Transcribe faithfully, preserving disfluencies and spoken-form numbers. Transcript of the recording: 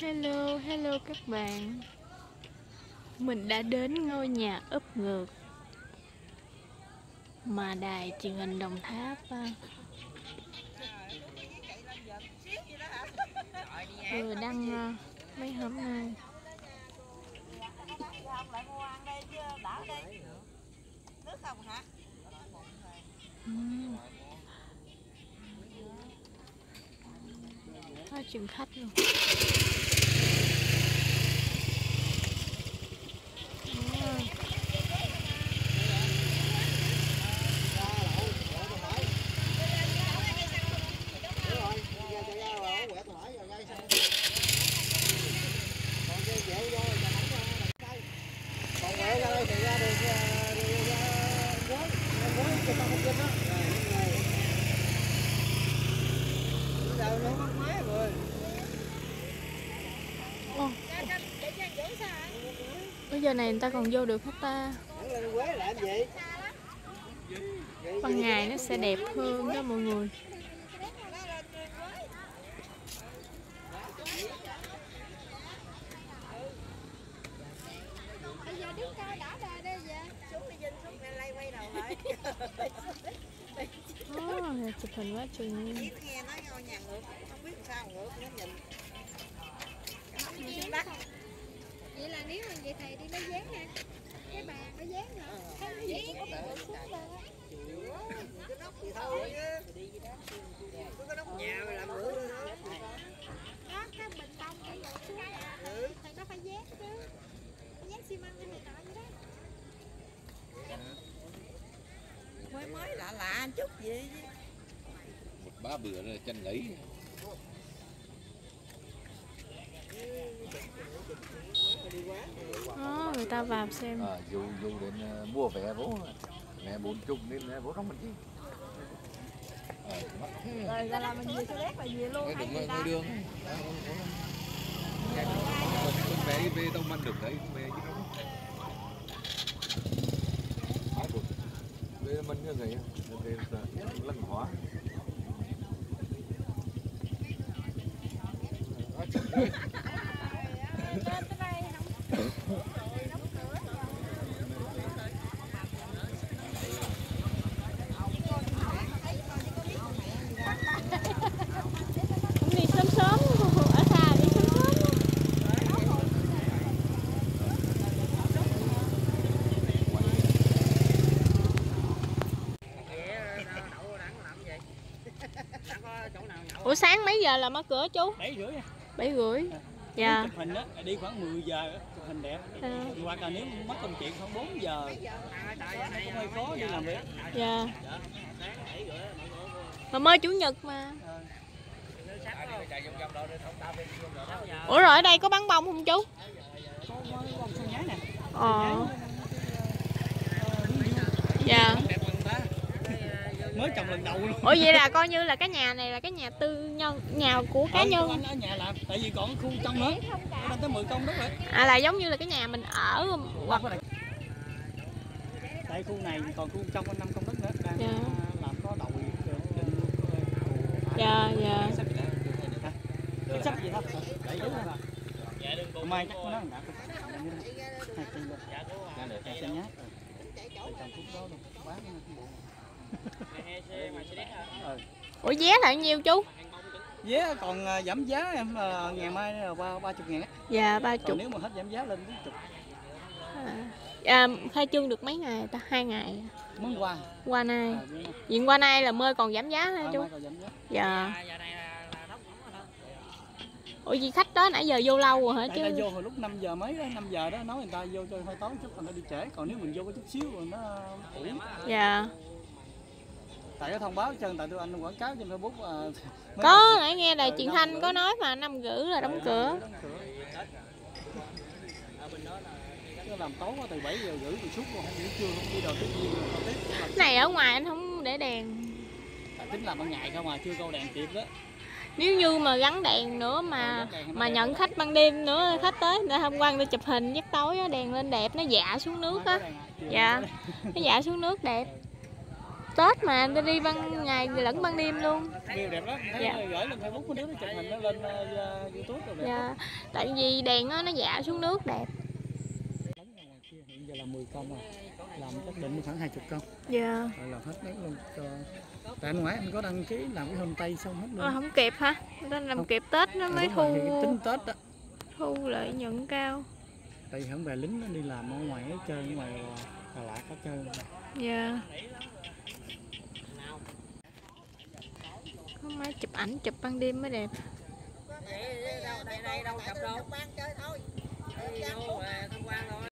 Hello, hello các bạn. Mình đã đến ngôi nhà úp ngược mà đài truyền hình Đồng Tháp vừa đăng mấy hôm nay. uhm. Có chừng khách luôn. Ồ. Bây giờ này người ta còn vô được hết ta. Ban ngày nó sẽ đẹp hơn đó mọi người. Oh, chụp hình quá chừng. Vậy là nếu mà vậy thầy đi lấy dán nha. Cái bàn nó dán nữa. Cái dán có thể xuống lên á. Cái nóc thì thôi chứ. Có cái nóc nhà mà làm nữa nữa. Đó, cái bình tông để dọn xuống. Thầy nó phải dán chứ. Dán xi măng hay nọ vậy đó. Mới mới lạ lạ chút gì chứ. Một bá bữa là chân lấy. Đó, người ta vào xem. À, dù dù đến uh, mua vé bố mẹ bốn chục nên mẹ bố không mình chi. À, Rồi ra là mình về xe đét là về luôn. Cái đúng rồi, ngôi đường. Con bé về đâu ăn được đấy, về chứ đâu. Về mình như vậy, về lần hóa. Cũng đi sớm sớm, ở xa đi sớm sớm. Ủa sáng mấy giờ là mở cửa chú? bảy rưỡi. Bảy rưỡi. Dạ. Chụp hình á, đi khoảng mười giờ chụp hình đẹp. À. Hoặc là nếu mất công chuyện khoảng bốn giờ cũng hơi khó đi làm việc. Dạ. Mà mới chủ nhật mà. Ủa rồi ở đây có bắn bông không chú? Có bông xanh nhái nè. Ờ. Dạ. Mới trồng lần đầu luôn. Ủa vậy là coi như là cái nhà này là cái nhà tư nhân, nhà của cá nhân. Anh ở nhà làm, tại vì còn khu trong nữa. Nó tới mười công đất rồi. À là giống như là cái nhà mình ở hoặc tại khu này còn khu trong năm công đất nữa đang dạ. Làm có đậu định. Dạ dạ. Cái sách gì không? Đấy đúng rồi. Dạ đừng mai chắc có nó đã. Hai cây luôn. Dạ được. Xe nhát. Trồng thuốc đó luôn. Bán nó Ủa vé là bao nhiêu chú? Vé còn giảm giá em là ngày mai là qua ba chục ngàn á. Dạ ba chục. Nếu mà hết giảm giá lên bốn chục. À, à, khai trương được mấy ngày ta? Hai ngày. Mới qua. Qua nay. À, Diện qua nay là mới còn giảm giá hả chú? À, giảm giá. Dạ. Ủa gì khách đó nãy giờ vô lâu rồi hả chứ? Tại vô hồi lúc năm giờ mấy đó, năm giờ đó nói người ta vô cho hơi tối chút người ta đi trễ, còn nếu mình vô có chút xíu rồi nó ủi. Dạ. Tại cái thông báo chân tại tôi anh quảng cáo trên Facebook. Uh, có nãy nghe đài truyền thanh có nói mà năm rưỡi là đóng cửa. Nó làm tối quá từ bảy giờ rưỡi từ suốt luôn, không nghỉ trưa không đi đầu tiếp gì tiếp. Này ở ngoài anh không để đèn. Tại tính làm ban ngày không mà chưa câu đèn kịp đó. Nếu như mà gắn đèn nữa mà mà nhận khách ban đêm nữa, khách tới người ta tham quan để chụp hình giấc tối á, đèn lên đẹp nó dạ xuống nước á. Dạ. Nó dạ xuống nước đẹp. Tết mà tôi đi ban ngày lẫn ban đêm luôn. View đẹp lắm. Thấy Dạ. gửi lên Facebook của đứa nó chụp hình nó lên uh, YouTube rồi đẹp. Dạ. Tại vì đèn nó nó dạ xuống nước đẹp. Hiện giờ là mười công rồi. Làm chắc định khoảng hai mươi công. Dạ. Rồi làm hết mấy luôn cho. Tại anh ngoái anh có đăng ký làm cái homestay xong hết Ờ, luôn. không kịp hả? Nên làm Không. kịp Tết nó mới Đúng rồi, thì thu tính Tết đó. thu lợi nhuận cao. Tại vì không về lính nó đi làm ở ngoài hết trơn, ở ngoài Đà Lạt hết trơn. Dạ. Có máy chụp ảnh chụp ban đêm mới đẹp. Đây đây đâu chụp đâu. Bán chơi thôi. Đi vô tham quan thôi.